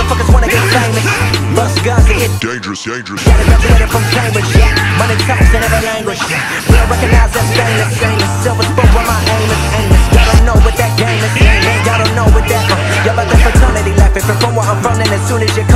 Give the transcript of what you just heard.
motherfuckers wanna get famous. Bust guns to get dangerous. got it graduated from Cambridge. Money talks in every language. We don't recognize that stainless. Silver spoon where my aim is aimless. Y'all don't know what that game is. Y'all don't know what that y'all about that fraternity laughing from where I'm from, and as soon as you